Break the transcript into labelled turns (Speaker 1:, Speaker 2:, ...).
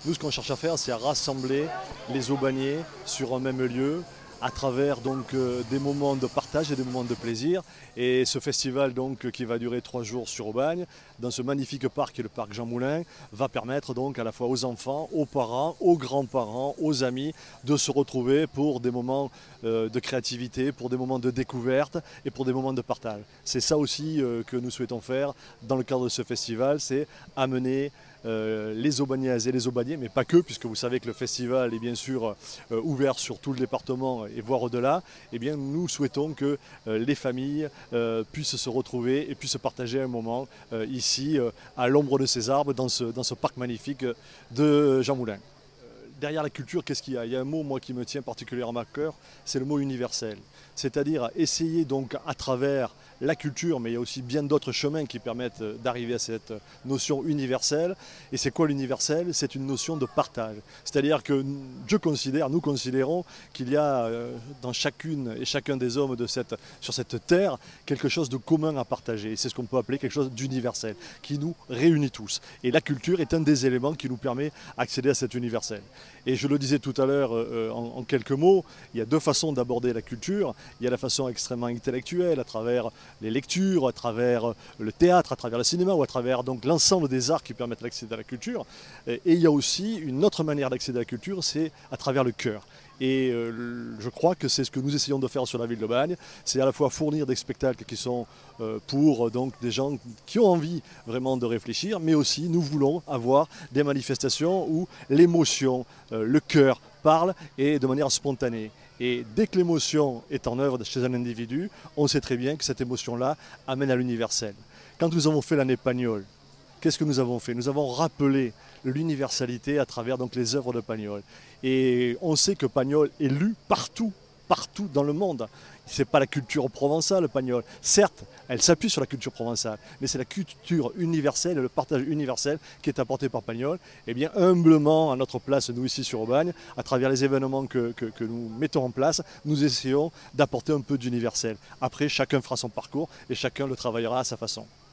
Speaker 1: Nous, ce qu'on cherche à faire, c'est à rassembler les Aubagniers sur un même lieu, à travers donc des moments de partage et des moments de plaisir. Et ce festival donc qui va durer 3 jours sur Aubagne, dans ce magnifique parc qui est le parc Jean Moulin, va permettre donc à la fois aux enfants, aux parents, aux grands-parents, aux amis de se retrouver pour des moments de créativité, pour des moments de découverte et pour des moments de partage. C'est ça aussi que nous souhaitons faire dans le cadre de ce festival, c'est amener les Aubagnaises et les Aubagnais, mais pas que, puisque vous savez que le festival est bien sûr ouvert sur tout le département et voire au-delà. Eh bien, nous souhaitons que les familles puissent se retrouver et puissent partager un moment ici, à l'ombre de ces arbres, dans ce parc magnifique de Jean Moulin. Derrière la culture, qu'est-ce qu'il y a? Il y a un mot, moi, qui me tient particulièrement à cœur, c'est le mot universel. C'est-à-dire essayer donc à travers la culture, mais il y a aussi bien d'autres chemins qui permettent d'arriver à cette notion universelle. Et c'est quoi l'universel? C'est une notion de partage. C'est-à-dire que nous considérons qu'il y a dans chacune et chacun des hommes sur cette terre quelque chose de commun à partager. Et c'est ce qu'on peut appeler quelque chose d'universel, qui nous réunit tous. Et la culture est un des éléments qui nous permet d'accéder à cet universel. Et je le disais tout à l'heure en quelques mots, il y a deux façons d'aborder la culture. Il y a la façon extrêmement intellectuelle, à travers les lectures, à travers le théâtre, à travers le cinéma, ou à travers donc l'ensemble des arts qui permettent d'accéder à la culture. Et il y a aussi une autre manière d'accéder à la culture, c'est à travers le cœur. Et je crois que c'est ce que nous essayons de faire sur la ville d'Aubagne, c'est à la fois fournir des spectacles qui sont pour donc des gens qui ont envie vraiment de réfléchir, mais aussi nous voulons avoir des manifestations où l'émotion, le cœur parle et de manière spontanée. Et dès que l'émotion est en œuvre chez un individu, on sait très bien que cette émotion-là amène à l'universel. Quand nous avons fait l'année Pagnol, qu'est-ce que nous avons fait? Nous avons rappelé l'universalité à travers donc les œuvres de Pagnol. Et on sait que Pagnol est lu partout dans le monde. Ce n'est pas la culture provençale, Pagnol. Certes, elle s'appuie sur la culture provençale, mais c'est la culture universelle et le partage universel qui est apporté par Pagnol. Et bien, humblement, à notre place, nous ici sur Aubagne, à travers les événements que nous mettons en place, nous essayons d'apporter un peu d'universel. Après, chacun fera son parcours et chacun le travaillera à sa façon.